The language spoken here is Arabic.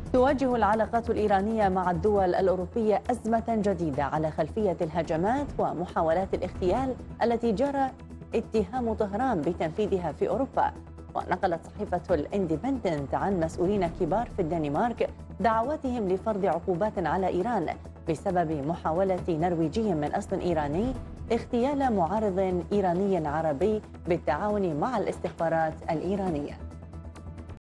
تواجه العلاقات الإيرانية مع الدول الأوروبية أزمة جديدة على خلفية الهجمات ومحاولات الاغتيال التي جرى اتهام طهران بتنفيذها في أوروبا. ونقلت صحيفة الاندبندنت عن مسؤولين كبار في الدنمارك دعواتهم لفرض عقوبات على إيران بسبب محاولة نرويجي من أصل إيراني اغتيال معارض إيراني عربي بالتعاون مع الاستخبارات الإيرانية.